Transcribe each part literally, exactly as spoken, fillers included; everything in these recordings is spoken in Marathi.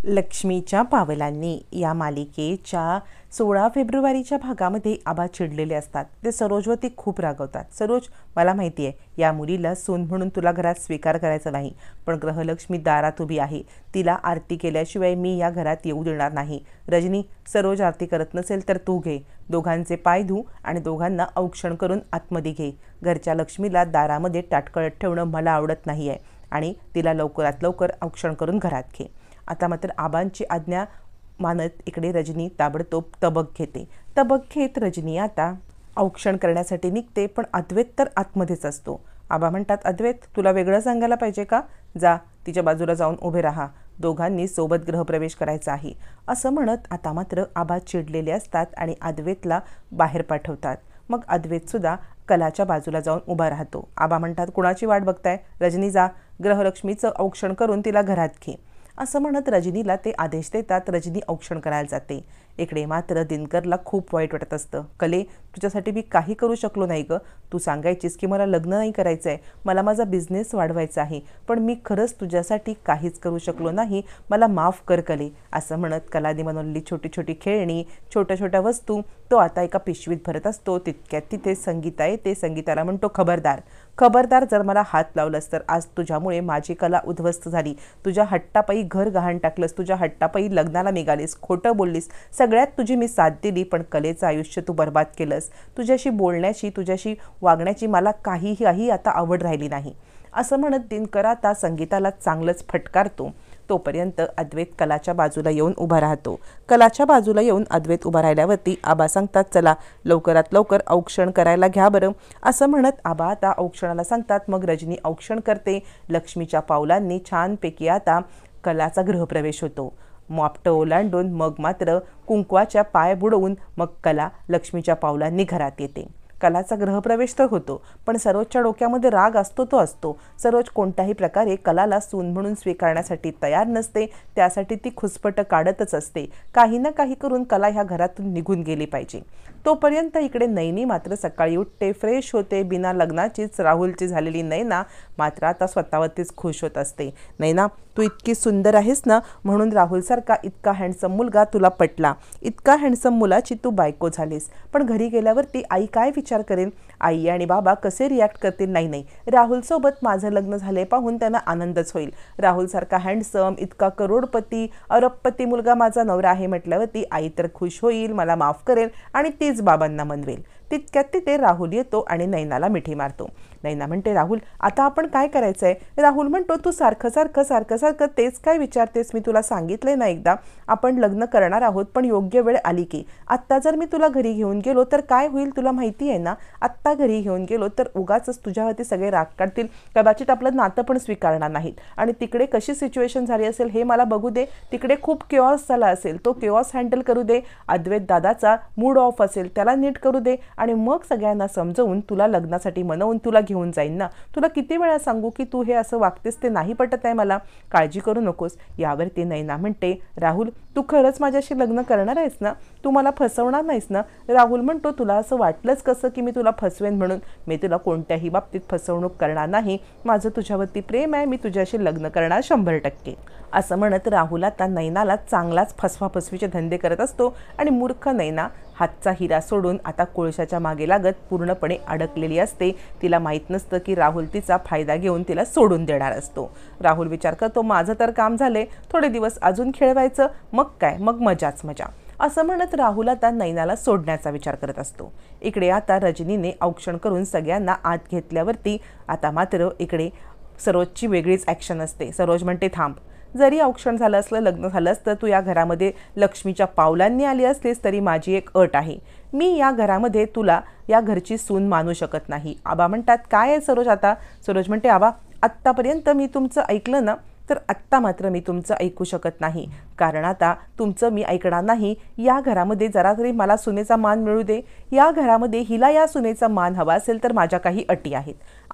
लक्ष्मीच्या पावलांनी या मालिकेच्या सोळा फेब्रुवारीच्या भागामध्ये आबा चिडलेले असतात. ते सरोजवरती खूप रागवतात. सरोज, मला माहिती आहे या मुलीला सून म्हणून तुला घरात स्वीकार करायचा नाही, पण ग्रहलक्ष्मी दारात उभी आहे, तिला आरती केल्याशिवाय मी या घरात येऊ देणार नाही. रजनी, सरोज आरती करत नसेल तर तू घे, दोघांचे पाय धू आणि दोघांना औक्षण करून आतमध्ये घे. घरच्या लक्ष्मीला दारामध्ये टाटकळत ठेवणं मला आवडत नाही आहे आणि तिला लवकरात लवकर औक्षण करून घरात घे. आता मात्र आबांची आज्ञा मानत इकडे रजनी ताबडतोब तबक घेते. तबक घेत रजनी आता औक्षण करण्यासाठी निघते, पण अद्वैत तर आतमध्येच असतो. आबा म्हणतात, अद्वैत, तुला वेगळं सांगायला पाहिजे का? जा, तिच्या बाजूला जाऊन उभे राहा, दोघांनी सोबत गृहप्रवेश करायचा आहे. असं म्हणत आता मात्र आबा चिडलेले असतात आणि अद्वैतला बाहेर पाठवतात. मग अद्वैतसुद्धा कलाच्या बाजूला जाऊन उभा राहतो. आबा म्हणतात, कुणाची वाट बघताय? रजनी, जा, ग्रहलक्ष्मीचं औक्षण करून तिला घरात घे. असं म्हणत रजनीला ते आदेश देतात. रजनी औक्षण करायला जाते. इकडे मात्र दिनकरला खूप वाईट वाटत असतं. कले, तुझ्यासाठी मी काही करू शकलो नाही गं. तू सांगायचीस की मला लग्न नाही करायचं आहे, मला माझा बिझनेस वाढवायचा आहे, पण मी खरंच तुझ्यासाठी काहीच करू शकलो नाही, मला माफ कर कले. असं म्हणत कलाने बनवलेली छोटी छोटी खेळणी, छोट्या छोट्या वस्तू तो आता एका पिशवीत भरत असतो. तितक्यात तिथे संगीता येते. संगीताला म्हणतो, खबरदार खबरदार, जर मला हात लावलंस तर आज तुझ्यामुळे माझी कला उद्ध्वस्त झाली. तुझ्या हट्टापायी घर गहाण टाकलंस, तुझ्या हट्टापायी लग्नाला निघालीस, खोटं बोललीस, सगळ्यात तुझी मी साथ दिली, पण कलेचं आयुष्य तू बर्बाद केलंस. तुझ्याशी बोलण्याची, तुझ्याशी वागण्याची मला काहीही आता आवड राहिली नाही. असं म्हणत दिनकर आता संगीताला चांगलंच फटकारतो. तोपर्यंत अद्वैत कलाच्या बाजूला येऊन उभा राहतो. कलाच्या बाजूला येऊन अद्वैत उभा राहिल्यावरती आबा सांगतात, चला लवकरात लवकर औक्षण करायला घ्या बरं. असं म्हणत आबा आता औक्षणाला सांगतात. मग रजनी औक्षण करते. लक्ष्मीच्या पावलांनी छानपैकी आता कलाचा गृहप्रवेश होतो. मापटं ओलांडून मग मात्र कुंकवाच्या पाय बुडवून मग कला लक्ष्मीच्या पावलांनी घरात येते. कलाचा गृहप्रवेश तर होतो, पण सरोजच्या डोक्यामध्ये राग असतो तो असतो. सरोज कोणत्याही प्रकारे कलाला सून म्हणून स्वीकारण्यासाठी तयार नसते. त्यासाठी ती खुसपट काढतच असते. काही ना काही करून कला ह्या घरातून निघून गेली पाहिजे. तोपर्यंत इकडे नैनी मात्र सकाळी उठते, फ्रेश होते. बिना लग्नाचीच राहुलची झालेली नैना मात्र आता स्वतःवरतीच खुश होत असते. नैना, तू इतकी सुंदर आहेस ना, म्हणून राहुलसारखा इतका हँडसम मुलगा तुला पटला. इतका हँडसम मुलाची तू बायको झालीस. पण घरी गेल्यावरती आई काय विचार करेल? आई आणि बाबा कसे रिॲक्ट करतील? नाही नाही, राहुलसोबत माझं लग्न झाले पाहून त्यांना आनंदच होईल. राहुलसारखा हँडसम, इतका करोडपती, अरबपती मुलगा माझा नवरा आहे म्हटल्यावरती आई तर खुश होईल, मला माफ करेल आणि तीच बाबांना मनवेल. तितक्यात तिथे राहुल येतो आणि नैनाला मिठी मारतो. नैना म्हणते, राहुल, आता आपण काय करायचं आहे? राहुल म्हणतो, तू सारखं सारखं सारखं सारखं तेच काय विचारतेस? मी तुला सांगितलंय ना एकदा, आपण लग्न करणार आहोत, पण योग्य वेळ आली की. आत्ता जर मी तुला घरी घेऊन गेलो तर काय होईल तुला माहिती आहे ना. आत्ता घरी घेऊन गेलो तर उगाचच तुझ्यावरती सगळे राग काढतील, कदाचित आपलं नातं पण स्वीकारणार नाहीत. आणि तिकडे कशी सिच्युएशन झाली असेल हे मला बघू दे. तिकडे खूप केऑस झाला असेल, तो केऑस हँडल करू दे. अद्वैत दादाचा मूड ऑफ असेल, त्याला नीट करू दे आणि मग सगळ्यांना समजवून तुला लग्नासाठी मनवून तुला घेऊन जाईन ना. तुला किती वेळा सांगू की तू हे असं वागतेस ते नाही पटत आहे मला, काळजी करू नकोस. यावरती नैना म्हणते, राहुल, तू खरंच माझ्याशी लग्न करणार आहेस ना? तू मला फसवणार नाहीस ना? राहुल म्हणतो, तुला असं वाटलंच कसं की मी तुला फसवेन म्हणून? मी तुला कोणत्याही बाबतीत फसवणूक करणार नाही. माझं तुझ्यावरती प्रेम आहे, मी तुझ्याशी लग्न करणार शंभर टक्के. असं म्हणत राहुल आता नैनाला चांगलाच फसवाफसवीचे धंदे करत असतो आणि मूर्ख नैना हातचा हिरा सोडून आता कोळशाच्या मागे लागत पूर्णपणे अडकलेली असते. तिला माहीत नसतं की राहुल तिचा फायदा घेऊन तिला सोडून देणार असतो. राहुल विचार करतो, माझं तर काम झाले, थोडे दिवस अजून खेळवायचं, मग काय, मग मजाच मजा. असं म्हणत राहुल आता नैनाला सोडण्याचा विचार करत असतो. इकडे आता रजनीने औक्षण करून सगळ्यांना आत घेतल्यावरती आता मात्र इकडे सरोजची वेगळीच ॲक्शन असते. सरोज म्हणते, थांब, जरी औक्षण झालं असलं, लग्न झालं असतं, तू या घरामध्ये लक्ष्मीच्या पावलांनी आली असलीस तरी माझी एक अट आहे. मी या घरामध्ये तुला या घरची सून मानू शकत नाही. आबा म्हणतात, काय आहे सरोज आता? सरोज म्हणते, आबा, आत्तापर्यंत मी तुमचं ऐकलं ना, तर आत्ता मात्र मी तुमचं ऐकू शकत नाही, कारण आता तुमचं मी ऐकणार नाही. या घरामध्ये जरा तरी मला सुनेचा मान मिळू दे. या घरामध्ये हिला या सुनेचा मान हवा असेल तर माझ्या काही अटी आहेत.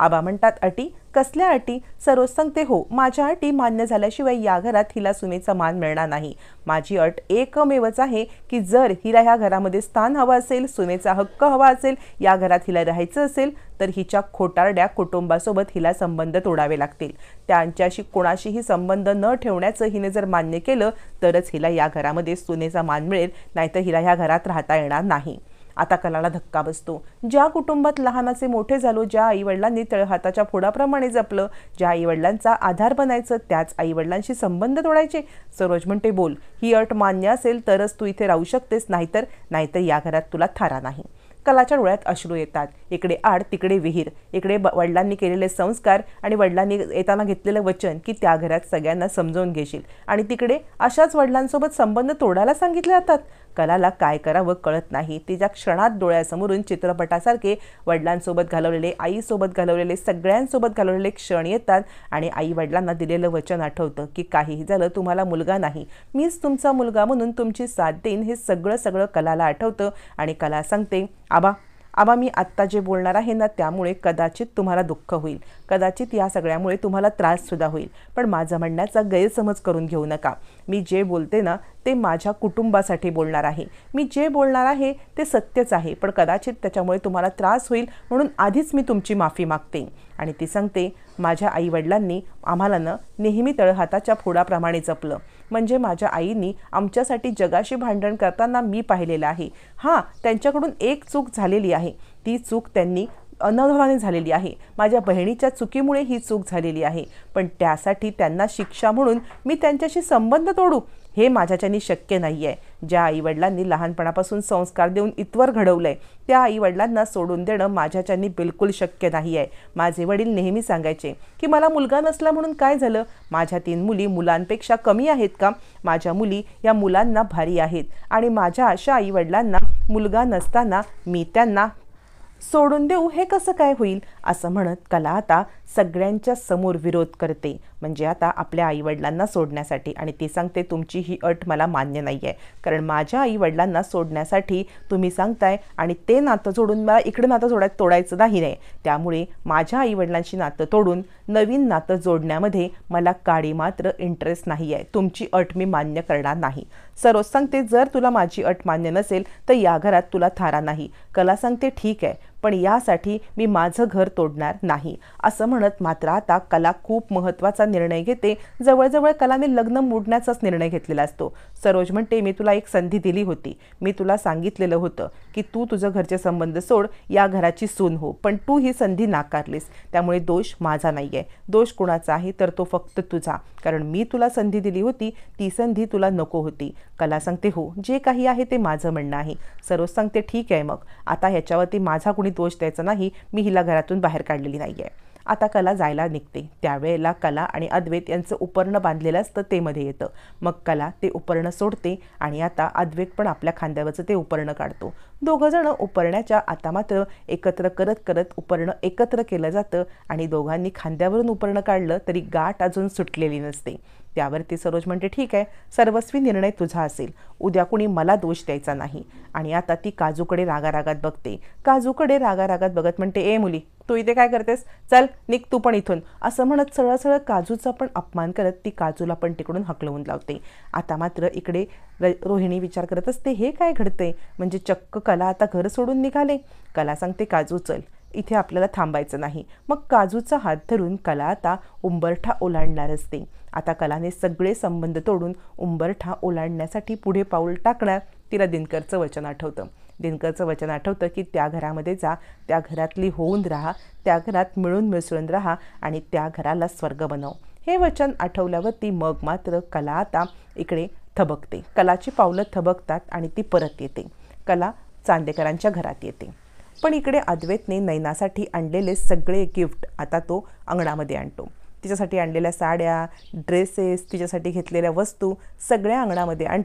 आबा म्हणतात अटी? कसल्या अटी? सरोज सांगते हो, माझ्या अटी मान्य झाल्याशिवाय या घरात हिला सुनेचा मान मिळणार नाही. माझी अट एकमेवच आहे की जर हिला ह्या घरामध्ये स्थान हवं असेल, सुनेचा हक्क हवा असेल, या घरात हिला राहायचं असेल तर हिच्या खोटारड्या कुटुंबासोबत हिला संबंध तोडावे लागतील. त्यांच्याशी कोणाशीही संबंध न ठेवण्याचं हिने जर मान्य केलं तरच हिला या घरामध्ये सुनेचा मान मिळेल, नाहीतर हिला ह्या घरात राहता येणार नाही. आता कलाला धक्का बसतो. ज्या कुटुंबात लहानाचे मोठे झालो, ज्या आईवडिलांनी तळहाताच्या फोडाप्रमाणे जपलं, ज्या आईवडिलांचा आधार बनायचं, त्याच आईवडिलांशी संबंध तोडायचे. सरोज म्हणते बोल, ही अट मान्य असेल तरच तू इथे राहू शकतेस, नाहीतर नाहीतर या घरात तुला थारा नाही. कलाच्या डोळ्यात अश्रू येतात. इकडे आड तिकडे विहीर, इकडे वडिलांनी केलेले संस्कार आणि वडिलांनी येताना घेतलेलं वचन की त्या घरात सगळ्यांना समजावून घेशील, आणि तिकडे अशाच वडिलांसोबत संबंध तोडायला सांगितले जातात. कलाला काय करावं कळत नाही. तिच्या क्षणात डोळ्यासमोरून चित्रपटासारखे वडिलांसोबत घालवलेले, आईसोबत घालवलेले, सगळ्यांसोबत घालवलेले क्षण येतात आणि आई वडिलांना दिलेलं वचन आठवतं की काहीही झालं तुम्हाला मुलगा नाही, मीच तुमचा मुलगा म्हणून तुमची साथ देईन. हे सगळं सगळं कलाला आठवतं आणि कला सांगते आबा आबा मी आत्ता जे बोलणार आहे ना त्यामुळे कदाचित तुम्हाला दुःख होईल, कदाचित या सगळ्यामुळे तुम्हाला त्राससुद्धा होईल, पण माझं म्हणण्याचा गैरसमज करून घेऊ नका. मी जे बोलते ना ते माझ्या कुटुंबासाठी बोलणार आहे. मी जे बोलणार आहे ते सत्यच आहे, पण कदाचित त्याच्यामुळे तुम्हाला त्रास होईल म्हणून आधीच मी तुमची माफी मागते. आणि ती सांगते माझ्या आईवडिलांनी आम्हाला न नेहमी तळहाताच्या फोडाप्रमाणे जपलं. म्हणजे माझ्या आईनी आमच्यासाठी जगाशी भांडण करताना मी पाहिलेलं आहे. हां, त्यांच्याकडून एक चूक झालेली आहे. ती चूक त्यांनी अनर्हाने झालेली आहे. माझ्या बहिणीच्या चुकीमुळे ही चूक झालेली आहे, पण त्यासाठी त्यांना शिक्षा म्हणून मी त्यांच्याशी संबंध तोडू हे माझ्याच्यानी शक्य नाही आहे. ज्या आईवडिलांनी लहानपणापासून संस्कार देऊन इतवर घडवलंय त्या आईवडिलांना सोडून देणं माझ्याच्यानी बिलकुल शक्य नाही आहे. माझे वडील नेहमी सांगायचे की मला मुलगा नसला म्हणून काय झालं, माझ्या तीन मुली मुलांपेक्षा कमी आहेत का? माझ्या मुली या मुलांना भारी आहेत, आणि माझ्या अशा आईवडिलांना मुलगा नसताना मी त्यांना सोडून देऊ हे कसं काय होईल? असं म्हणत कला आता सगळ्यांच्या समोर विरोध करते, म्हणजे आता आपल्या आईवडिलांना सोडण्यासाठी. आणि ती सांगते तुमची ही अट मला मान्य नाही आहे, कारण माझ्या आईवडिलांना सोडण्यासाठी तुम्ही सांगताय आणि ते नातं जोडून मला इकडे नातं जोडाय तोडायचं नाही नाही त्यामुळे माझ्या आईवडिलांशी नातं तोडून नवीन नातं जोडण्यामध्ये मला काडी मात्र इंटरेस्ट नाही आहे. तुमची अट मी मान्य करणार नाही. सरोज सांगते जर तुला माझी अट मान्य नसेल तर या घरात तुला थारा नाही. कला सांगते ठीक आहे, पण यासाठी मी माझं घर तोडणार नाही. असं म्हणत मात्र आता कला खूप महत्त्वाचा निर्णय घेते. जवळजवळ कलाने लग्न मोडण्याचाच निर्णय घेतलेला असतो. सरोज म्हणते मी तुला एक संधी दिली होती. मी तुला सांगितलेलं होतं की तू तुझं घरचे संबंध सोड, या घराची सून हो, पण तू ही संधी नाकारलीस. त्यामुळे दोष माझा नाही आहे. दोष कोणाचा आहे तर तो फक्त तुझा, कारण मी तुला संधी दिली होती, ती संधी तुला नको होती. कला सांगते हो, जे काही आहे ते माझं म्हणणं आहे. सरोज सांगते ठीक आहे, मग आता ह्याच्यावरती माझा कुणी दोष द्यायचा नाही. मी हिला घरातून बाहेर काढलेली नाही आहे. आता कला जायला निघते. त्यावेळेला कला आणि अद्वैत यांचं उपरणं बांधलेलं असतं ते मध्ये येतं. मग कला ते उपरणं सोडते आणि आता अद्वैत पण आपल्या खांद्यावरचं ते उपरणं काढतो. दोघं जण उपरण्याच्या आता मात्र एकत्र करत करत उपरणं एकत्र केलं जातं आणि दोघांनी खांद्यावरून उपरणं काढलं तरी गाठ अजून सुटलेली नसते. त्यावरती सरोज म्हणते ठीक आहे, सर्वस्वी निर्णय तुझा असेल, उद्या कुणी मला दोष द्यायचा नाही. आणि आता ती काजूकडे रागारागात बघते. काजूकडे रागारागात बघत म्हणते ए मुली, तू इथे काय करतेस, चल निघ तू पण इथून. असं म्हणत सरळ सरळ काजूचा पण अपमान करत ती काजूला पण तिकडून हकलवून लावते. आता मात्र इकडे रोहिणी विचार करत असते हे काय घडते, म्हणजे चक्क कला आता घर सोडून निघाले. कला सांगते काजू चल, इथे आपल्याला थांबायचं नाही. मग काजूचा हात धरून कला आता उंबरठा ओलांडणार असते. आता कलाने सगळे संबंध तोडून उंबरठा ओलांडण्यासाठी पुढे पाऊल टाकणार. तिला दिनकरचं वचन आठवतं. दिनकरचं वचन आठवतं की त्या घरामध्ये जा, त्या घरातली होऊन राहा, त्या घरात मिळून मिसळून राहा आणि त्या घराला स्वर्ग बनव. हे वचन आठवल्यावरती मग मात्र कला आता इकडे थबकते. कलाची पावलं थबकतात आणि ती परत येते. कला चांदेकरांच्या घरात येते. पण इकडे अद्वैतने नैनासाठी आणलेले सगळे गिफ्ट आता तो अंगणामध्ये आणतो. तिच्यासाठी आणलेल्या साड्या, ड्रेसेस, तिच्यासाठी घेतलेल्या वस्तू सगळ्या अंगणामध्ये आणतो.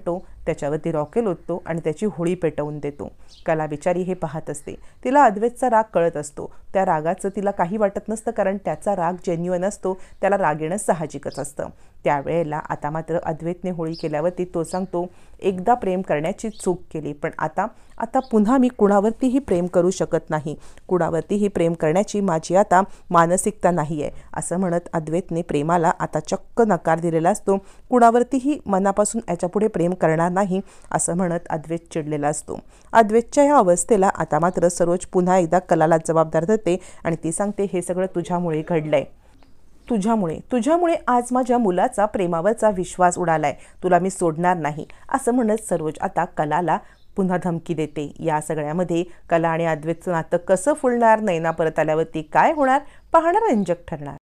त्याच्यावरती रॉकेल ओततो आणि त्याची होळी पेटवून देतो. कला बिचारी हे पाहत असते. तिला अद्वैतचा राग कळत असतो. त्या रागाचं तिला काही वाटत नसतं, कारण त्याचा राग जेन्युइन असतो. त्याला राग येणं साहजिकच असतं. त्यावेळेला आता मात्र अद्वैतने होळी केल्यावरती तो सांगतो, एकदा प्रेम करण्याची चूक केली, पण आता आता पुन्हा मी कुणावरतीही प्रेम करू शकत नाही. कुणावरतीही प्रेम करण्याची माझी आता मानसिकता नाही आहे, असं म्हणत अद्वैतने प्रेमाला आता चक्क नकार दिलेला असतो. कुणावरतीही मनापासून याच्यापुढे प्रेम करणार नाही, असं म्हणत अद्वैत चिडलेला असतो. अद्वैतच्या या अवस्थेला आता मात्र सरोज पुन्हा एकदा कलाला जबाबदार धरते आणि ती सांगते, हे सगळं तुझ्यामुळे घडलंय. तुझ्यामुळे तुझ्यामुळे आज माझ्या मुलाचा प्रेमावरचा विश्वास उडालाय. तुला मी सोडणार नाही, असं म्हणत सरोज आता कलाला पुन्हा धमकी देते. या सगळ्यामध्ये कला आणि अद्वैतचं नातं कसं फुलणार, नैना परत आल्यावरती काय होणार, पाहणं रंजक ठरणार.